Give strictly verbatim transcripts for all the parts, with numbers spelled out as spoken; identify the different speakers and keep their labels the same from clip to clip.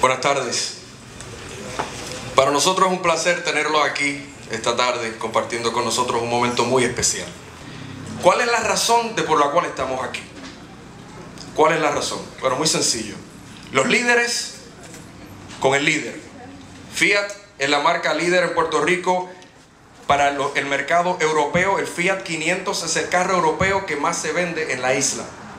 Speaker 1: Buenas tardes. Para nosotros es un placer tenerlo aquí esta tarde, compartiendo con nosotros un momento muy especial. ¿Cuál es la razón de por la cual estamos aquí? ¿Cuál es la razón? Bueno, muy sencillo. Los líderes con el líder. Fiat es la marca líder en Puerto Rico para el mercado europeo. El Fiat quinientos es el carro europeo que más se vende en la isla.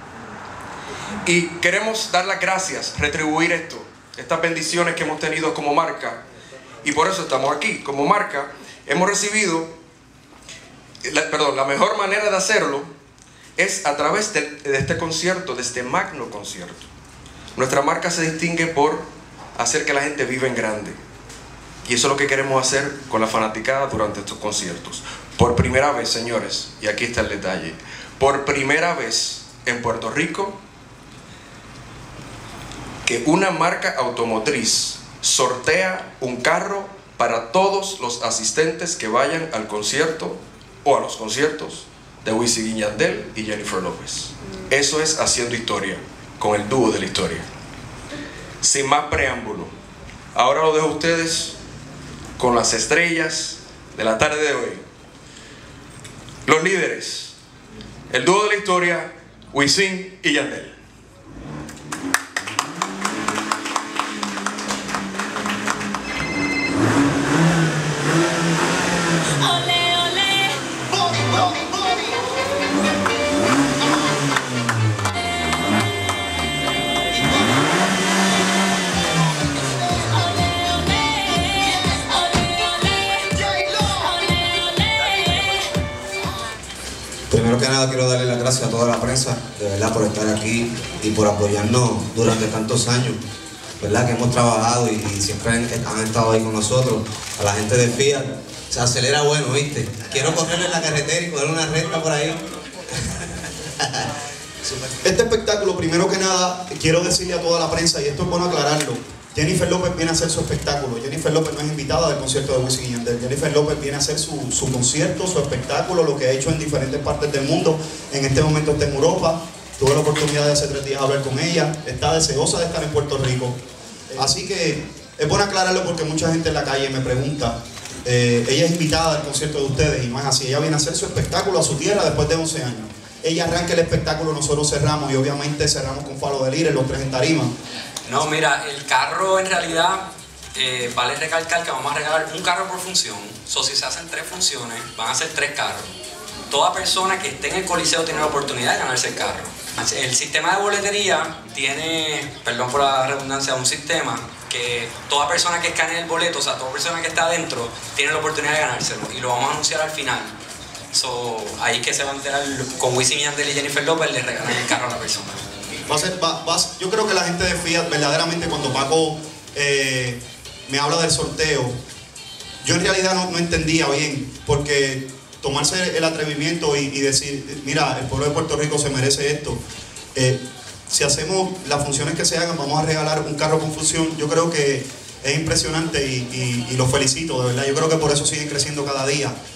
Speaker 1: Y queremos dar las gracias, retribuir esto, estas bendiciones que hemos tenido como marca. Y por eso estamos aquí. Como marca hemos recibido, la, perdón, la mejor manera de hacerlo es a través de, de este concierto, de este magno concierto. Nuestra marca se distingue por hacer que la gente viva en grande. Y eso es lo que queremos hacer con la fanaticada durante estos conciertos. Por primera vez, señores, y aquí está el detalle, por primera vez en Puerto Rico, que una marca automotriz sortea un carro para todos los asistentes que vayan al concierto o a los conciertos de Wisin y Yandel y Jennifer López. Eso es haciendo historia, con el dúo de la historia. Sin más preámbulo, ahora lo dejo a ustedes con las estrellas de la tarde de hoy. Los líderes, el dúo de la historia, Wisin y Yandel.
Speaker 2: Primero que nada quiero darle las gracias a toda la prensa, de verdad, por estar aquí y por apoyarnos durante tantos años, verdad, que hemos trabajado y, y siempre han, han estado ahí con nosotros. A la gente de Fiat, se acelera bueno, ¿viste? Quiero correr en la carretera y coger una recta por ahí.
Speaker 3: Este espectáculo, primero que nada, quiero decirle a toda la prensa, y esto es bueno aclararlo, Jennifer López viene a hacer su espectáculo. Jennifer López no es invitada del concierto de Wisin y Yandel. Jennifer López viene a hacer su, su concierto, su espectáculo, lo que ha hecho en diferentes partes del mundo. En este momento está en Europa. Tuve la oportunidad de hace tres días hablar con ella. Está deseosa de estar en Puerto Rico. Así que es bueno aclararlo porque mucha gente en la calle me pregunta. Eh, ella es invitada al concierto de ustedes y no es así. Ella viene a hacer su espectáculo a su tierra después de once años. Ella arranca el espectáculo, nosotros cerramos y obviamente cerramos con Falo de Lire, los tres en tarima.
Speaker 4: No, mira, el carro en realidad, eh, vale recalcar que vamos a regalar un carro por función. So, si se hacen tres funciones, van a ser tres carros. Toda persona que esté en el coliseo tiene la oportunidad de ganarse el carro. El sistema de boletería tiene, perdón por la redundancia, un sistema que toda persona que escanee el boleto, o sea, toda persona que está adentro, tiene la oportunidad de ganárselo. Y lo vamos a anunciar al final. So, ahí que se va a enterar con Wisin y Yandel y Jennifer López, le regalan el carro a la persona.
Speaker 3: Va a ser, va, va, yo creo que la gente de Fiat, verdaderamente, cuando Paco eh, me habla del sorteo, yo en realidad no, no entendía bien, porque tomarse el atrevimiento y, y decir, mira, el pueblo de Puerto Rico se merece esto. Eh, si hacemos las funciones que se hagan, vamos a regalar un carro con función. Yo creo que es impresionante y, y, y los felicito, de verdad. Yo creo que por eso siguen creciendo cada día.